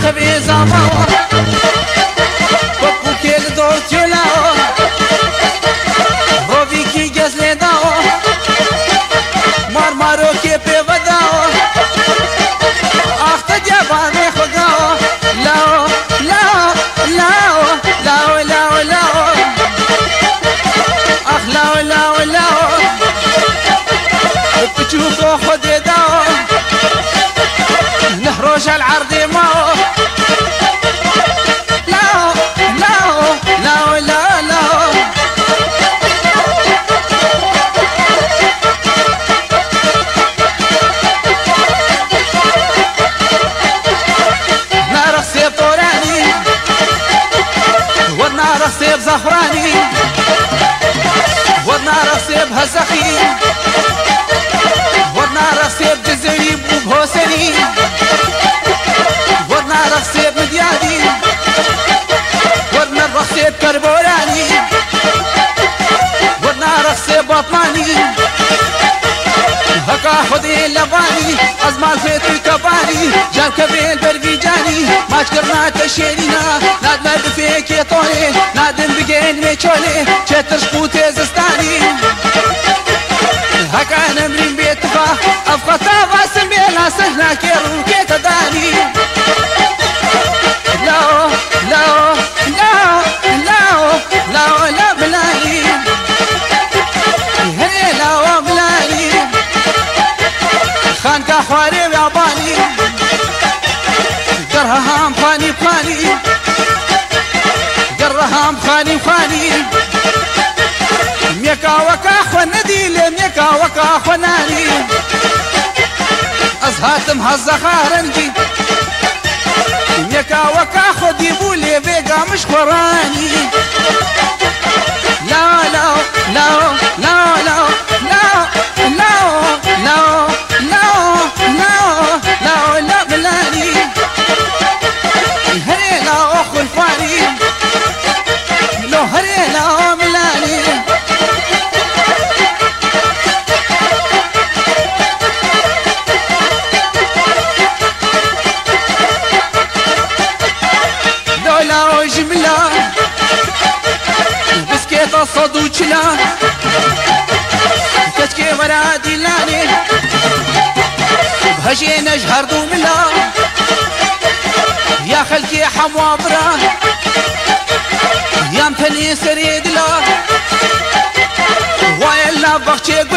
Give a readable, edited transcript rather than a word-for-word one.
خبي زامو بكو كيل دور تلاو روبي كي جزل داو مار مارو كي بيوداو اخت جباني خداو لاو لاو لاو لاو لاو لاو اخ لاو لاو لاو بتشوفو خدي داو نهروش العرض ماو لاو لاو لاو لاو لاو نار السيب طوراني والنار السيب زهراني والنار السيب هزخي والنار السيب جزيري بوبهوسني والنار السيب مدياني والنار السيب كربوراني والنار السيب بطماني هكا خدي لباني ازمال فيت الكباني جان كبيل بربيجاني ما شكرنا تشيرينا نادم بفيك يطولي نادم بجين ميشولي شتر شقوتي زستاني هكا نمرين بيتفا افقطا باسم بيلا سهنا كيرو كي تداني لاو لاو لاو لاو لاو لا بلاني هني لاو بلاني خان كحواري وياباني قرهام خاني خاني قرهام خاني خاني ميكا وكا خندي لميكا وكا خناني ازهاتم هالزخارنجي ميكا وكا خدي بولي بيقا مش قراني لا لا لا لا لا لا لا لا لا لا لا لا بلاني هرينا اخو الفاني لو هرينا ملاني دولا وجملا بسكيت الصدو چلا كشكي ورا ديلاني بهجي نجهر دوملا يا خلكي حموا برا يا متني سريد لا ويلا بخشي